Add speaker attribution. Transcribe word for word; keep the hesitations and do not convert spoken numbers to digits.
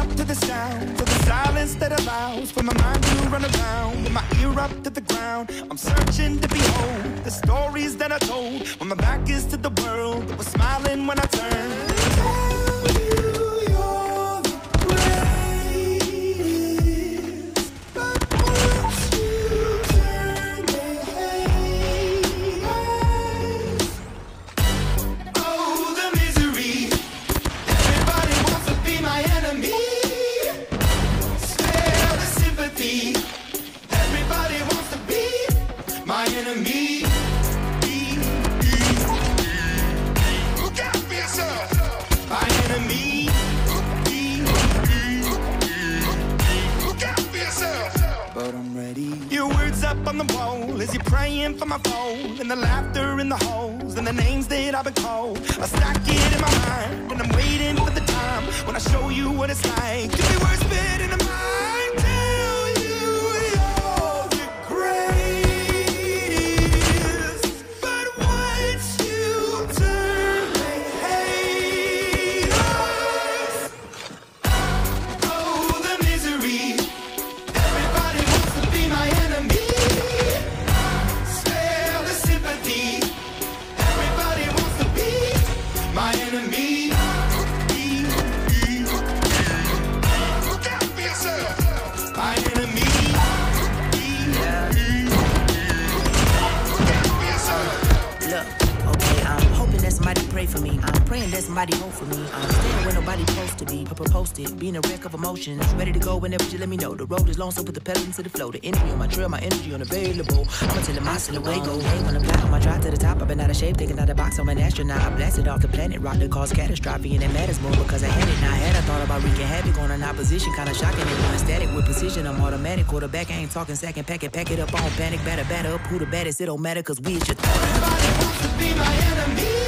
Speaker 1: up to the sound, to the silence that allows for my mind to run around, with my ear up to the ground. I'm searching to behold the stories that I told when my back is to the world that was smiling when I turned. Tell you you're the greatest, but once you turn, they hate us. Oh, the misery. Everybody wants to be my enemy. Spare the sympathy. Everybody wants to be my enemy. Look out for yourself. My enemy. Look out for yourself. But I'm ready. Your words up on the wall as you're praying for my phone, and the laughter in the halls and the names that I've been called. I stack it in my mind and I'm waiting for the time when I show you what it's like to be worse fit in the mind. Tell you you're the greatest, but once you turn, they hate us. Oh, the misery. Everybody wants to be my enemy. Spare the sympathy. Everybody wants to be my enemy. Look out for yourself. My enemy. Look out for yourself.
Speaker 2: Look, okay, I'm hoping that somebody pray for me. I'm praying that somebody hope for me. I'm staying where nobody supposed to be. Papa posted, being a wreck of emotions. Ready to go whenever you let me know. The road is long, so put the pedal into the flow. The energy on my trail, my energy unavailable. I'ma tell him my silhouette go. Hey, when I'm fly on my drive to the top, I've been out of shape, taking out the box. I'm an astronaut. I blasted off the planet, rock that caused catastrophe, and it matters more because I had it. Now I had I thought about wreaking havoc on an opposition, kinda shocking. It going static with precision. I'm automatic. Quarterback, I ain't talking second. Pack it, pack it up on panic. Batter, batter up. Who the baddest? It don't matter, cause we is your
Speaker 1: Everybody wants to be my enemy.